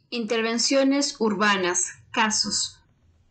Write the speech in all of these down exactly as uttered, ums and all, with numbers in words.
Intervenciones urbanas. Casos.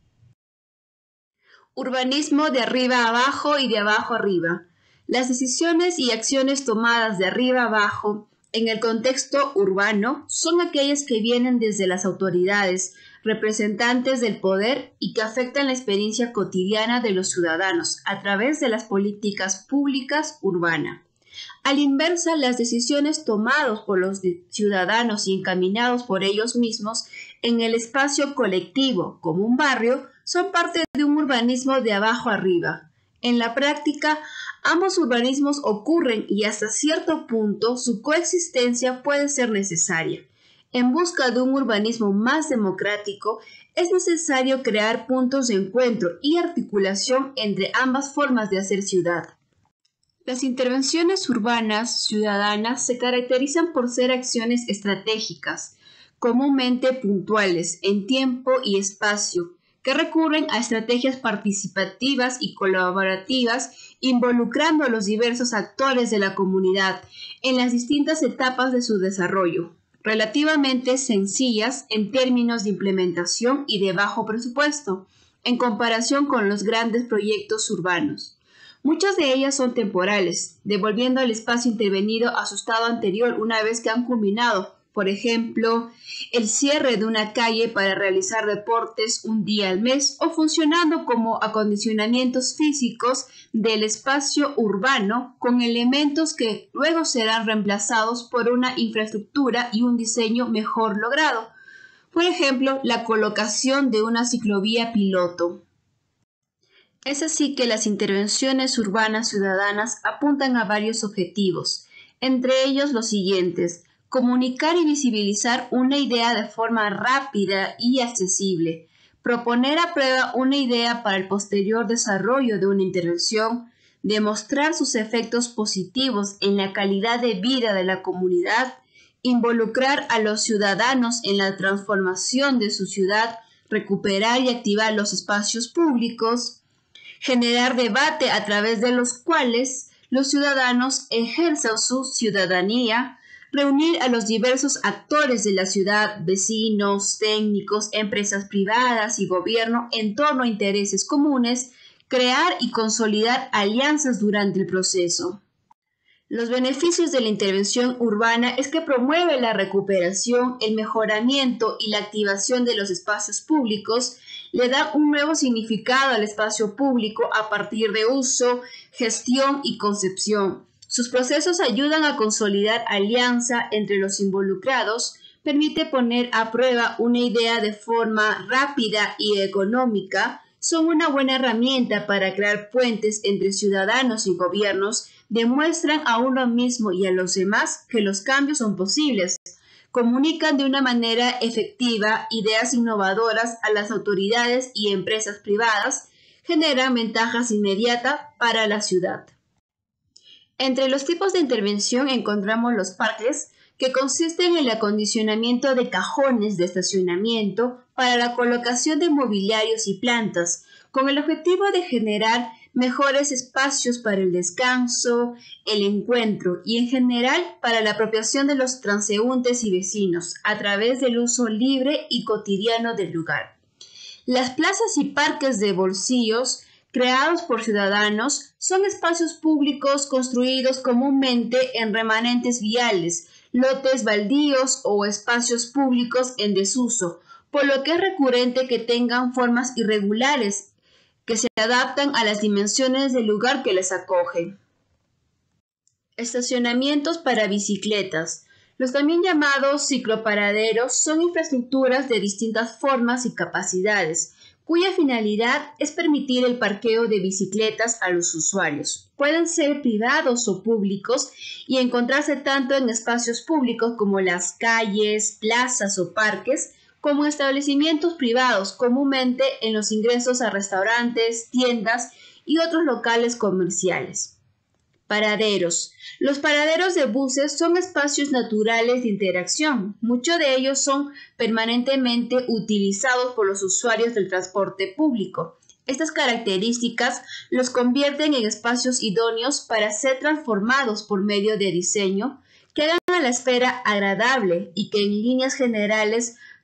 Urbanismo de arriba a abajo y de abajo a arriba. Las decisiones y acciones tomadas de arriba a abajo en el contexto urbano son aquellas que vienen desde las autoridades, representantes del poder y que afectan la experiencia cotidiana de los ciudadanos a través de las políticas públicas urbanas. A la inversa, las decisiones tomadas por los ciudadanos y encaminados por ellos mismos en el espacio colectivo, como un barrio, son parte de un urbanismo de abajo arriba. En la práctica, ambos urbanismos ocurren y hasta cierto punto su coexistencia puede ser necesaria. En busca de un urbanismo más democrático, es necesario crear puntos de encuentro y articulación entre ambas formas de hacer ciudad. Las intervenciones urbanas ciudadanas se caracterizan por ser acciones estratégicas, comúnmente puntuales en tiempo y espacio, que recurren a estrategias participativas y colaborativas, involucrando a los diversos actores de la comunidad en las distintas etapas de su desarrollo, relativamente sencillas en términos de implementación y de bajo presupuesto, en comparación con los grandes proyectos urbanos. Muchas de ellas son temporales, devolviendo al espacio intervenido a su estado anterior una vez que han culminado, por ejemplo, el cierre de una calle para realizar deportes un día al mes o funcionando como acondicionamientos físicos del espacio urbano con elementos que luego serán reemplazados por una infraestructura y un diseño mejor logrado. Por ejemplo, la colocación de una ciclovía piloto. Es así que las intervenciones urbanas ciudadanas apuntan a varios objetivos, entre ellos los siguientes: comunicar y visibilizar una idea de forma rápida y accesible, proponer a prueba una idea para el posterior desarrollo de una intervención, demostrar sus efectos positivos en la calidad de vida de la comunidad, involucrar a los ciudadanos en la transformación de su ciudad, recuperar y activar los espacios públicos, generar debate a través de los cuales los ciudadanos ejerzan su ciudadanía, reunir a los diversos actores de la ciudad, vecinos, técnicos, empresas privadas y gobierno en torno a intereses comunes, crear y consolidar alianzas durante el proceso. Los beneficios de la intervención urbana es que promueve la recuperación, el mejoramiento y la activación de los espacios públicos, le da un nuevo significado al espacio público a partir de uso, gestión y concepción. Sus procesos ayudan a consolidar alianza entre los involucrados, permite poner a prueba una idea de forma rápida y económica, son una buena herramienta para crear puentes entre ciudadanos y gobiernos, demuestran a uno mismo y a los demás que los cambios son posibles, comunican de una manera efectiva ideas innovadoras a las autoridades y empresas privadas, generan ventajas inmediatas para la ciudad. Entre los tipos de intervención encontramos los parques, que consisten en el acondicionamiento de cajones de estacionamiento para la colocación de mobiliarios y plantas, con el objetivo de generar mejores espacios para el descanso, el encuentro y en general para la apropiación de los transeúntes y vecinos a través del uso libre y cotidiano del lugar. Las plazas y parques de bolsillos creados por ciudadanos son espacios públicos construidos comúnmente en remanentes viales, lotes baldíos o espacios públicos en desuso, por lo que es recurrente que tengan formas irregulares que se adaptan a las dimensiones del lugar que les acoge. Estacionamientos para bicicletas. Los también llamados cicloparaderos son infraestructuras de distintas formas y capacidades, cuya finalidad es permitir el parqueo de bicicletas a los usuarios. Pueden ser privados o públicos y encontrarse tanto en espacios públicos como las calles, plazas o parques, como establecimientos privados, comúnmente en los ingresos a restaurantes, tiendas y otros locales comerciales. Paraderos. Los paraderos de buses son espacios naturales de interacción. Muchos de ellos son permanentemente utilizados por los usuarios del transporte público. Estas características los convierten en espacios idóneos para ser transformados por medio de diseño que hagan a la espera agradable y que en líneas generales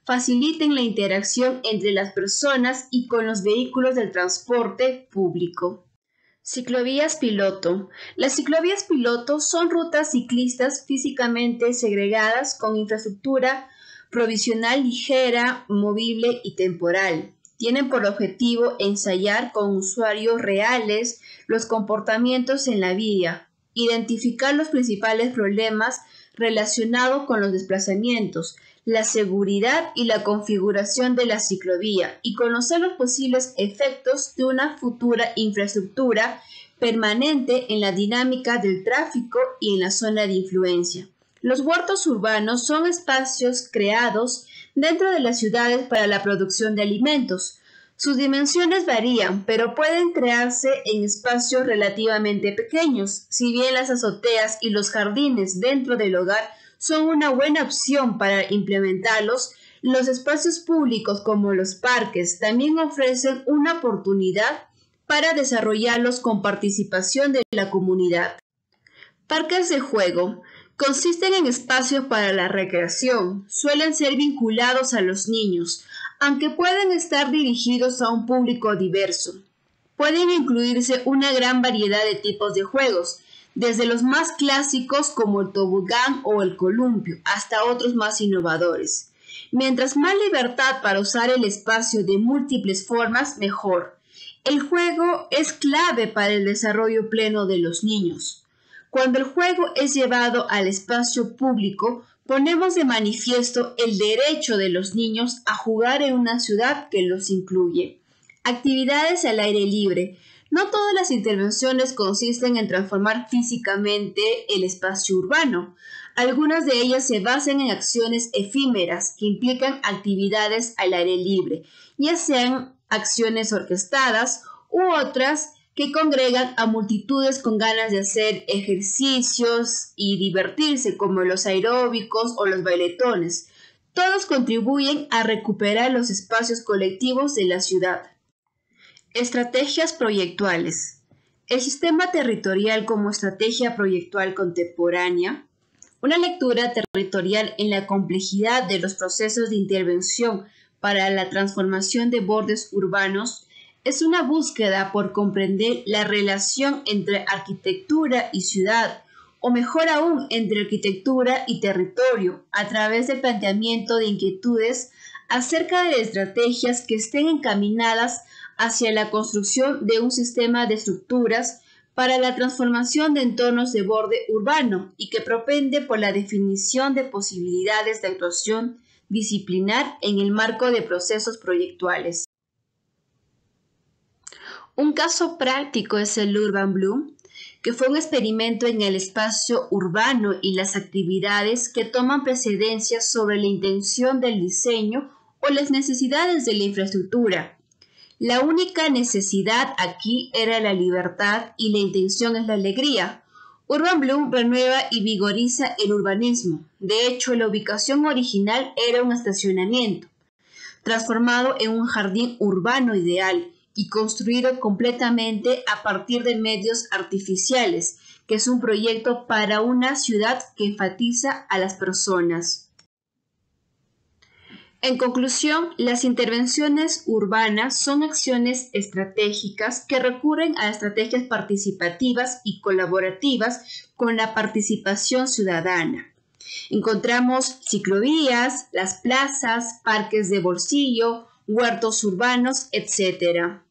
faciliten la interacción entre las personas y con los vehículos del transporte público. Ciclovías piloto. Las ciclovías piloto son rutas ciclistas físicamente segregadas con infraestructura provisional ligera, movible y temporal. Tienen por objetivo ensayar con usuarios reales los comportamientos en la vía, identificar los principales problemas relacionados con los desplazamientos, la seguridad y la configuración de la ciclovía y conocer los posibles efectos de una futura infraestructura permanente en la dinámica del tráfico y en la zona de influencia. Los huertos urbanos son espacios creados dentro de las ciudades para la producción de alimentos. Sus dimensiones varían, pero pueden crearse en espacios relativamente pequeños. Si bien las azoteas y los jardines dentro del hogar son una buena opción para implementarlos, los espacios públicos como los parques también ofrecen una oportunidad para desarrollarlos con participación de la comunidad. Parques de juego. Consisten en espacios para la recreación. Suelen ser vinculados a los niños, aunque pueden estar dirigidos a un público diverso. Pueden incluirse una gran variedad de tipos de juegos, desde los más clásicos como el tobogán o el columpio, hasta otros más innovadores. Mientras más libertad para usar el espacio de múltiples formas, mejor. El juego es clave para el desarrollo pleno de los niños. Cuando el juego es llevado al espacio público, ponemos de manifiesto el derecho de los niños a jugar en una ciudad que los incluye. Actividades al aire libre. No todas las intervenciones consisten en transformar físicamente el espacio urbano. Algunas de ellas se basan en acciones efímeras que implican actividades al aire libre, ya sean acciones orquestadas u otras que congregan a multitudes con ganas de hacer ejercicios y divertirse, como los aeróbicos o los bailetones. Todos contribuyen a recuperar los espacios colectivos de la ciudad. Estrategias proyectuales. El sistema territorial como estrategia proyectual contemporánea. Una lectura territorial en la complejidad de los procesos de intervención para la transformación de bordes urbanos es una búsqueda por comprender la relación entre arquitectura y ciudad, o mejor aún, entre arquitectura y territorio, a través del planteamiento de inquietudes acerca de estrategias que estén encaminadas hacia la construcción de un sistema de estructuras para la transformación de entornos de borde urbano y que propende por la definición de posibilidades de actuación disciplinar en el marco de procesos proyectuales. Un caso práctico es el Urban Bloom, que fue un experimento en el espacio urbano y las actividades que toman precedencia sobre la intención del diseño o las necesidades de la infraestructura. La única necesidad aquí era la libertad y la intención es la alegría. Urban Bloom renueva y vigoriza el urbanismo. De hecho, la ubicación original era un estacionamiento, transformado en un jardín urbano ideal y construido completamente a partir de medios artificiales, que es un proyecto para una ciudad que enfatiza a las personas. En conclusión, las intervenciones urbanas son acciones estratégicas que recurren a estrategias participativas y colaborativas con la participación ciudadana. Encontramos ciclovías, las plazas, parques de bolsillo, huertos urbanos, etcétera.